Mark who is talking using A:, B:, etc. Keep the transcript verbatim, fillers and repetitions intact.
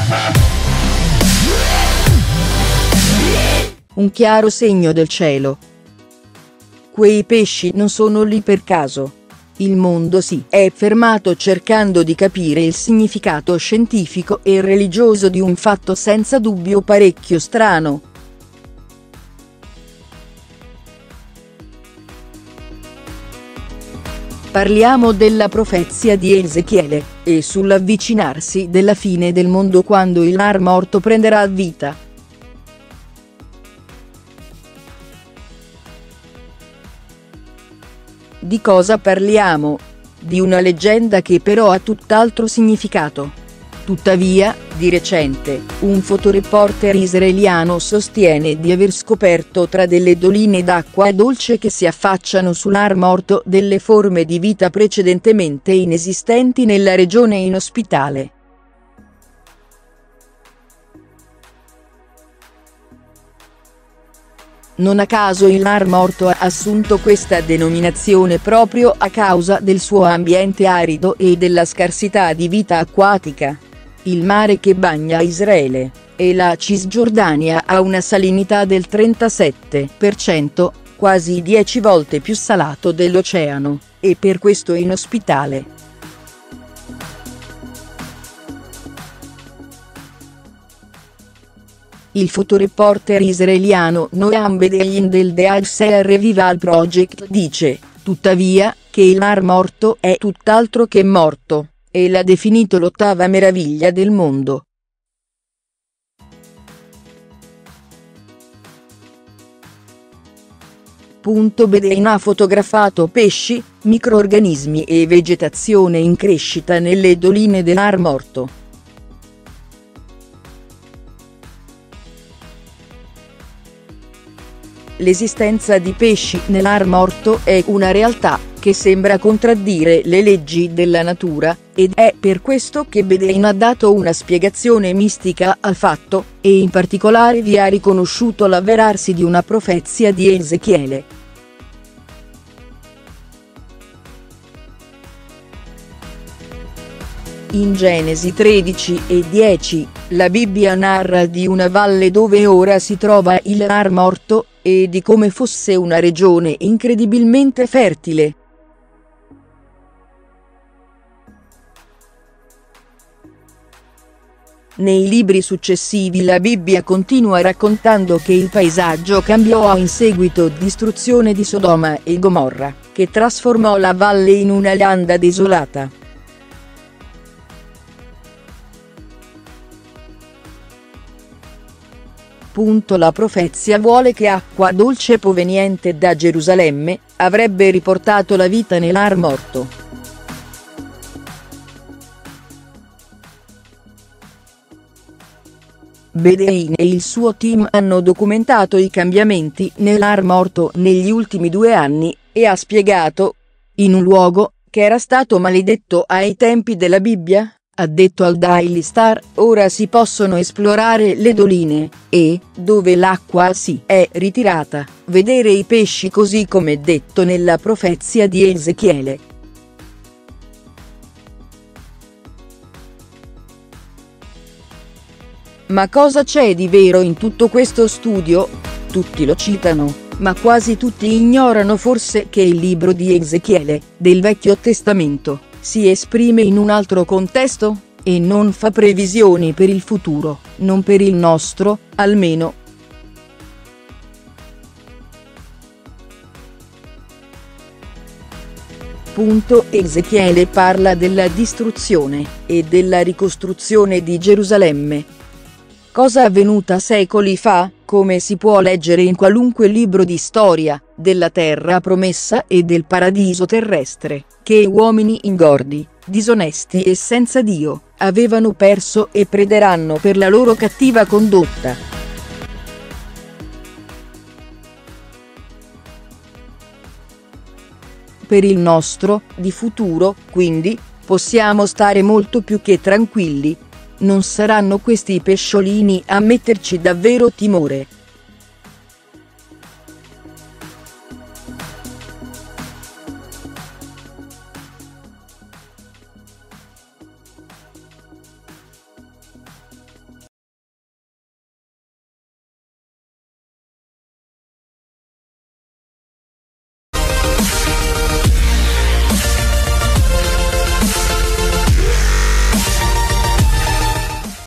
A: Un chiaro segno del cielo. Quei pesci non sono lì per caso. Il mondo si è fermato cercando di capire il significato scientifico e religioso di un fatto senza dubbio parecchio strano. Parliamo della profezia di Ezechiele, e sull'avvicinarsi della fine del mondo quando il Mar Morto prenderà vita. Di cosa parliamo? Di una leggenda che però ha tutt'altro significato. Tuttavia, di recente, un fotoreporter israeliano sostiene di aver scoperto tra delle doline d'acqua dolce che si affacciano sul Mar Morto delle forme di vita precedentemente inesistenti nella regione inospitale. Non a caso il Mar Morto ha assunto questa denominazione proprio a causa del suo ambiente arido e della scarsità di vita acquatica. Il mare che bagna Israele e la Cisgiordania ha una salinità del trentasette per cento, quasi dieci volte più salato dell'oceano, e per questo inospitale. Il fotoreporter israeliano Noam Bedein del The Al-Sea Revival Project dice, tuttavia, che il Mar Morto è tutt'altro che morto, e l'ha definito l'ottava meraviglia del mondo. Bedein ha fotografato pesci, microorganismi e vegetazione in crescita nelle doline del Mar Morto. L'esistenza di pesci nel Mar Morto è una realtà che sembra contraddire le leggi della natura, ed è per questo che Bedein ha dato una spiegazione mistica al fatto, e in particolare vi ha riconosciuto l'avverarsi di una profezia di Ezechiele. In Genesi tredici e dieci, la Bibbia narra di una valle dove ora si trova il Mar Morto, e di come fosse una regione incredibilmente fertile. Nei libri successivi la Bibbia continua raccontando che il paesaggio cambiò in seguito distruzione di Sodoma e Gomorra, che trasformò la valle in una landa desolata. La profezia vuole che acqua dolce proveniente da Gerusalemme avrebbe riportato la vita nel Mar Morto. Bedein e il suo team hanno documentato i cambiamenti nel Mar Morto negli ultimi due anni, e ha spiegato, in un luogo che era stato maledetto ai tempi della Bibbia, ha detto al Daily Star, ora si possono esplorare le doline, e, dove l'acqua si è ritirata, vedere i pesci così come detto nella profezia di Ezechiele. Ma cosa c'è di vero in tutto questo studio? Tutti lo citano, ma quasi tutti ignorano forse che il libro di Ezechiele, del Vecchio Testamento, si esprime in un altro contesto, e non fa previsioni per il futuro, non per il nostro, almeno. Ezechiele parla della distruzione, e della ricostruzione di Gerusalemme. Cosa avvenuta secoli fa, come si può leggere in qualunque libro di storia, della terra promessa e del paradiso terrestre, che uomini ingordi, disonesti e senza Dio, avevano perso e perderanno per la loro cattiva condotta. Per il nostro, di futuro, quindi, possiamo stare molto più che tranquilli. Non saranno questi pesciolini a metterci davvero timore.